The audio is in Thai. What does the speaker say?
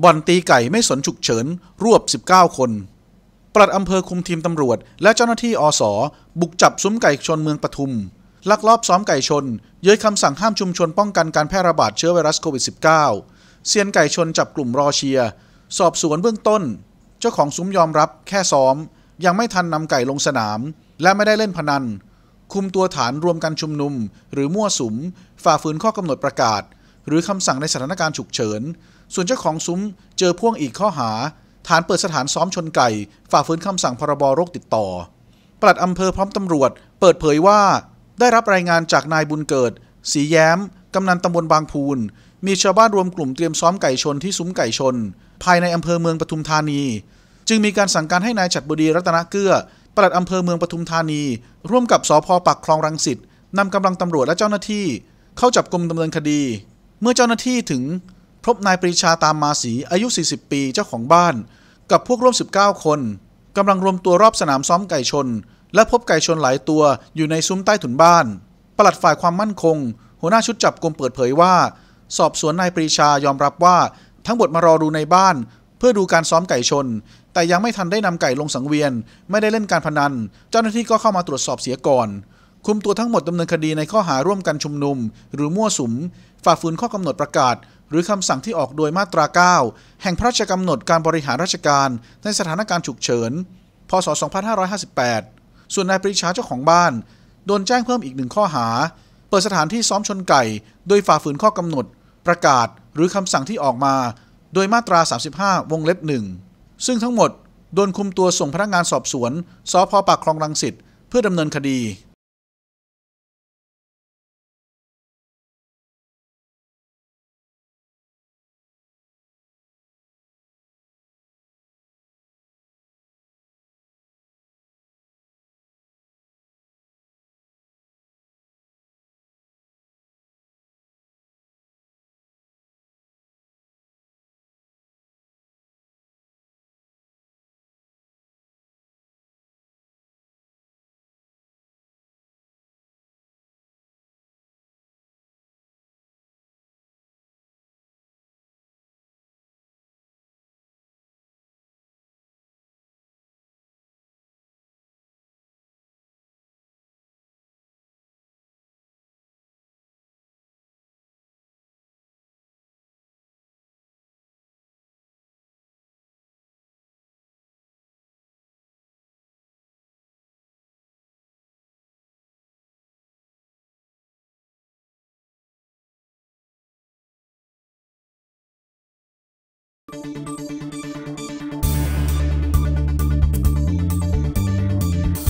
บ่อนตีไก่ไม่สนฉุกเฉินรวบ19 คนปลัดอำเภอคุมทีมตำรวจและเจ้าหน้าที่อส.บุกจับซุ้มไก่ชนเมืองปทุมลักลอบซ้อมไก่ชนเย้ยคำสั่งห้ามชุมชนป้องกันการแพร่ระบาดเชื้อไวรัสโควิด -19 เซียนไก่ชนจับกลุ่มรอเชียร์สอบสวนเบื้องต้นเจ้าของซุ้มยอมรับแค่ซ้อมยังไม่ทันนำไก่ลงสนามและไม่ได้เล่นพนันคุมตัวฐานรวมกันชุมนุมหรือมั่วสุมฝ่าฝืนข้อกำหนดประกาศหรือคำสั่งในสถานการณ์ฉุกเฉินส่วนเจ้าของซุ้มเจอพ่วงอีกข้อหาฐานเปิดสถานซ้อมชนไก่ฝ่าฝืนคำสั่งพรบโรคติดต่อปลัดอำเภอพร้อมตำรวจเปิดเผยว่าได้รับรายงานจากนายบุญเกิดศรีแย้มกำนันตำบลบางพูนมีชาวบ้านรวมกลุ่มเตรียมซ้อมไก่ชนที่ซุ้มไก่ชนภายในอำเภอเมืองปทุมธานีจึงมีการสั่งการให้นายฉัตรบดีรัตนเกื้อปลัดอำเภอเมืองปทุมธานีร่วมกับสภ.ปากคลองรังสิตนำกำลังตำรวจและเจ้าหน้าที่เข้าจับกุมดำเนินคดีเมื่อเจ้าหน้าที่ถึงพบนายปรีชาตามมาศรีอายุ40 ปีเจ้าของบ้านกับพวกร่วม19 คนกำลังรวมตัวรอบสนามซ้อมไก่ชนและพบไก่ชนหลายตัวอยู่ในซุ้มใต้ถุนบ้านปลัดฝ่ายความมั่นคงหัวหน้าชุดจับกุมเปิดเผยว่าสอบสวนนายปรีชายอมรับว่าทั้งหมดมารอดูในบ้านเพื่อดูการซ้อมไก่ชนแต่ยังไม่ทันได้นำไก่ลงสังเวียนไม่ได้เล่นการพนันเจ้าหน้าที่ก็เข้ามาตรวจสอบเสียก่อนคุมตัวทั้งหมดดำเนินคดีในข้อหาร่วมกันชุมนุมหรือมั่วสุมฝ่าฝืนข้อกำหนดประกาศหรือคำสั่งที่ออกโดยมาตรา 9 แห่งพระราชกำหนดการบริหารราชการในสถานการณ์ฉุกเฉินพ.ศ. 2558ส่วนนายปรีชาเจ้าของบ้านโดนแจ้งเพิ่มอีก1 ข้อหาเปิดสถานที่ซ้อมชนไก่โดยฝ่าฝืนข้อกำหนดประกาศหรือคำสั่งที่ออกมาโดยมาตรา 35 วงเล็บ 1ซึ่งทั้งหมดโดนคุมตัวส่งพนักงานสอบสวนสภ.ปากคลองรังสิตเพื่อดำเนินคดี